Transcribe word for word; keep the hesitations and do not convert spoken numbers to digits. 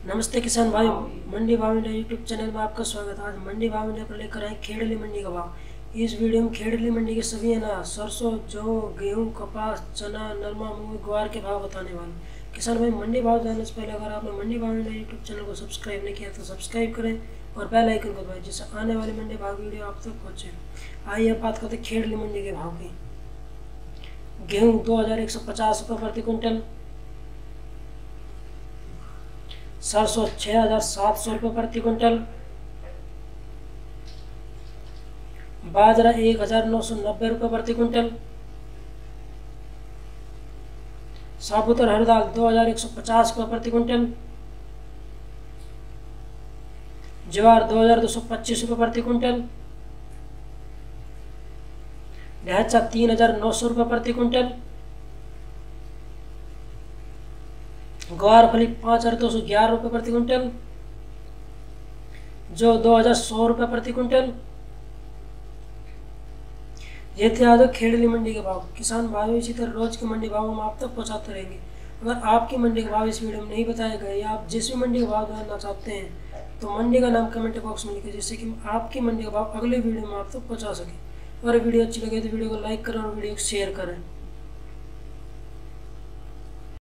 नमस्ते किसान भाई, मंडी भाव इंडिया यूट्यूब चैनल में आपका स्वागत है। आज मंडी भाव इंडिया पर लेकर आए खेड़ली मंडी का भाव। इस वीडियो में खेड़ली मंडी के सभी अनाज, सरसों, जौ, गेहूं, कपास, चना, नरमा, मूंग, ग्वार के भाव बताने वाले। किसान भाई, मंडी भाव जानने से पहले अगर आपने Mandi Bhav India YouTube channel को सब्सक्राइब नहीं किया तो सब्सक्राइब करें और बेल आइकन को दबाएं, जिससे आने वाली मंडी भाव वीडियो आप तक पहुँचे। आइए अब बात करते खेड़ली मंडी के भाव की। गेहूँ दो हज़ार एक सौ पचास रुपये प्रति क्विंटल, सरसों छः हजार सात सौ रुपये प्रति क्विंटल, बाजरा एक हजार नौ सौ नब्बे रुपये प्रति क्विंटल, साबुत और हरी दाल दो हजार एक सौ पचास रुपये प्रति क्विंटल, ज्वार दो हजार दो सौ पच्चीस रुपये प्रति क्विंटल, ढैंचा तीन हजार नौ सौ रुपये प्रति क्विंटल, ग्वार फली पाँच हजार दो सौ ग्यारह रुपये प्रति क्विंटल, जो दो हजार सौ रुपये प्रति क्विंटल। ये थे आज खेड़ली मंडी के भाव। किसान भाई इसी तरह रोज के मंडी भाव हम आप तक पहुंचाते रहेंगे। अगर आपकी मंडी के भाव इस वीडियो में नहीं बताए गए या आप जिस भी मंडी के भाव जानना चाहते हैं तो मंडी का नाम कमेंट बॉक्स में लिखिए, जिससे कि आपकी मंडी का भाव अगले वीडियो में आप तक पहुँचा सके। और वीडियो अच्छी लगे तो वीडियो को लाइक करें और वीडियो को शेयर करें।